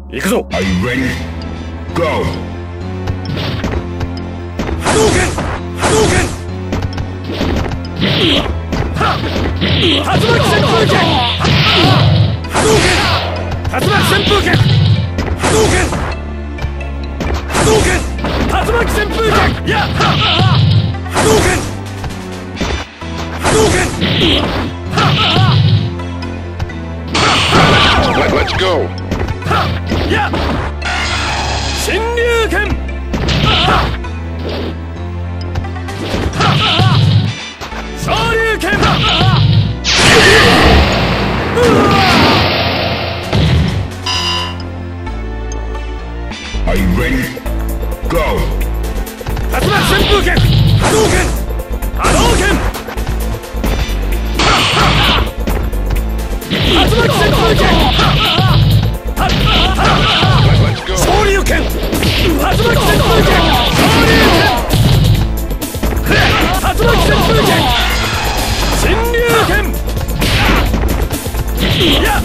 行くぞ。 Are you ready? Go! 波動拳波動拳竜巻旋風拳波動拳竜巻旋風拳波動拳波動拳竜巻旋風拳や波動拳波動拳 Let's go! や新竜拳昇竜拳 Are you ready? Go! 竜巻旋風拳波動拳波動拳竜巻旋風拳 Let's go! 昇竜拳竜巻旋風拳昇竜拳竜巻旋風拳新竜拳や